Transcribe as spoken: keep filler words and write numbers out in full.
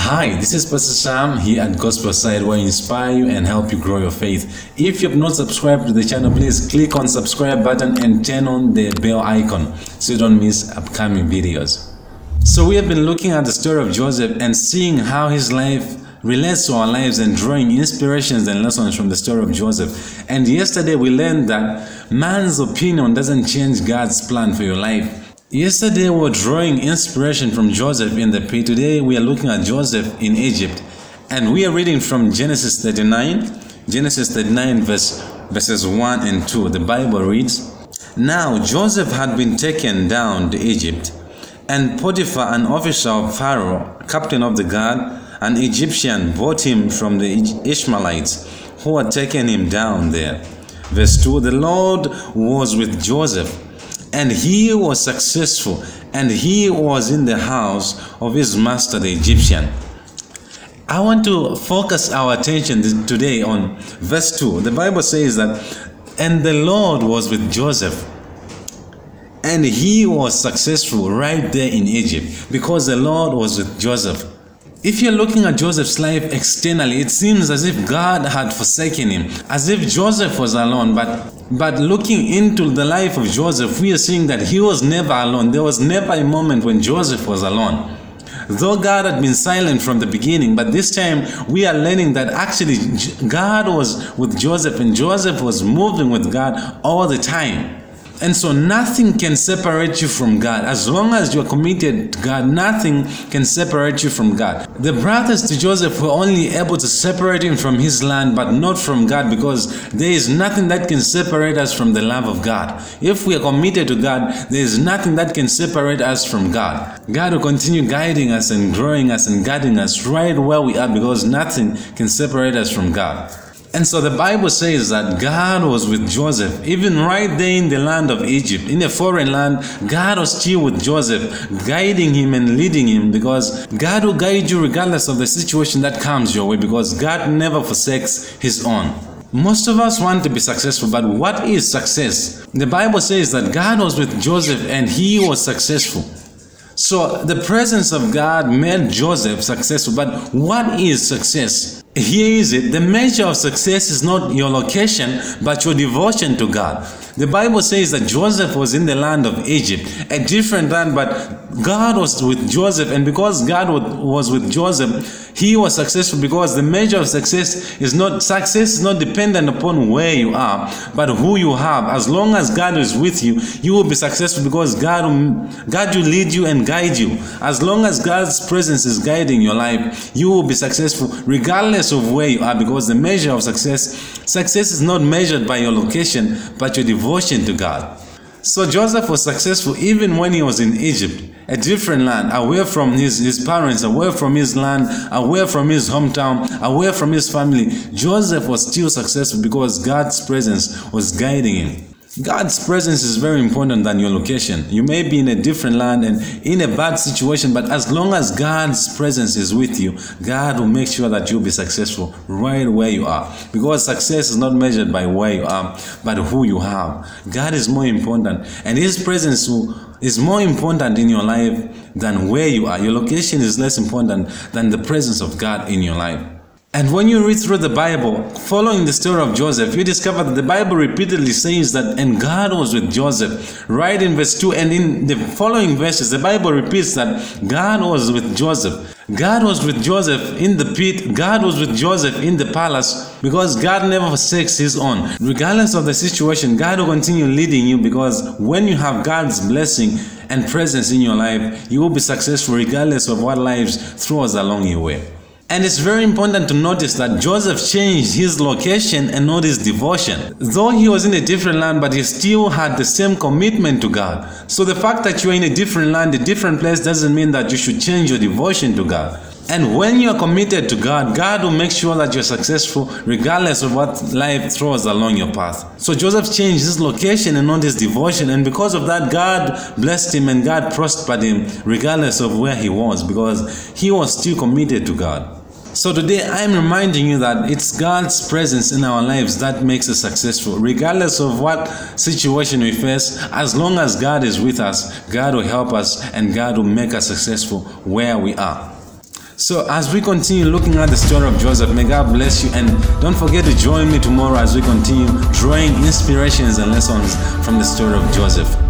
Hi, this is Pastor Sam here at Gospel Side, where I inspire you and help you grow your faith. If you have not subscribed to the channel, please click on subscribe button and turn on the bell icon so you don't miss upcoming videos. So we have been looking at the story of Joseph and seeing how his life relates to our lives and drawing inspirations and lessons from the story of Joseph. And yesterday we learned that man's opinion doesn't change God's plan for your life. Yesterday we were drawing inspiration from Joseph in the pit. Today we are looking at Joseph in Egypt, and we are reading from Genesis thirty-nine, Genesis thirty-nine verse, verses one and two. The Bible reads, "Now Joseph had been taken down to Egypt, and Potiphar, an officer of Pharaoh, captain of the guard, an Egyptian, bought him from the Ishmaelites who had taken him down there." Verse two, "The Lord was with Joseph, and he was successful, and he was in the house of his master the Egyptian." I want to focus our attention today on verse two. The Bible says that, "And the Lord was with Joseph, and he was successful," right there in Egypt, because the Lord was with Joseph. If you're looking at Joseph's life externally, it seems as if God had forsaken him, as if Joseph was alone. But, but looking into the life of Joseph, we are seeing that he was never alone. There was never a moment when Joseph was alone. Though God had been silent from the beginning, but this time we are learning that actually God was with Joseph, and Joseph was moving with God all the time. And so nothing can separate you from God. As long as you are committed to God, nothing can separate you from God. The brothers to Joseph were only able to separate him from his land, but not from God, because there is nothing that can separate us from the love of God. If we are committed to God, there is nothing that can separate us from God. God will continue guiding us and growing us and guiding us right where we are, because nothing can separate us from God. And so the Bible says that God was with Joseph, even right there in the land of Egypt, in a foreign land. God was still with Joseph, guiding him and leading him, because God will guide you regardless of the situation that comes your way, because God never forsakes his own. Most of us want to be successful, but what is success? The Bible says that God was with Joseph and he was successful. So the presence of God made Joseph successful. But what is success? Here is it. The measure of success is not your location, but your devotion to God. The Bible says that Joseph was in the land of Egypt, a different land, but God was with Joseph, and because God was with Joseph, he was successful, because the measure of success is not, success is not dependent upon where you are, but who you have. As long as God is with you, you will be successful, because God will, God will lead you and guide you. As long as God's presence is guiding your life, you will be successful regardless of where you are, because the measure of success, success is not measured by your location, but your devotion to God. So Joseph was successful even when he was in Egypt, a different land, away from his, his parents, away from his land, away from his hometown, away from his family. Joseph was still successful because God's presence was guiding him. God's presence is very important than your location. You may be in a different land and in a bad situation, but as long as God's presence is with you, God will make sure that you'll be successful right where you are. Because success is not measured by where you are, but who you have. God is more important, and his presence is more important in your life than where you are. Your location is less important than the presence of God in your life. And when you read through the Bible, following the story of Joseph, you discover that the Bible repeatedly says that, "And God was with Joseph," right in verse two. And in the following verses, the Bible repeats that God was with Joseph. God was with Joseph in the pit. God was with Joseph in the palace, because God never forsakes his own. Regardless of the situation, God will continue leading you, because when you have God's blessing and presence in your life, you will be successful regardless of what life throws along your way. And it's very important to notice that Joseph changed his location and not his devotion. Though he was in a different land, but he still had the same commitment to God. So the fact that you are in a different land, a different place, doesn't mean that you should change your devotion to God. And when you are committed to God, God will make sure that you're successful regardless of what life throws along your path. So Joseph changed his location and not his devotion, and because of that, God blessed him and God prospered him regardless of where he was, because he was still committed to God. So today I'm reminding you that it's God's presence in our lives that makes us successful. Regardless of what situation we face, as long as God is with us, God will help us and God will make us successful where we are. So as we continue looking at the story of Joseph, may God bless you, and don't forget to join me tomorrow as we continue drawing inspirations and lessons from the story of Joseph.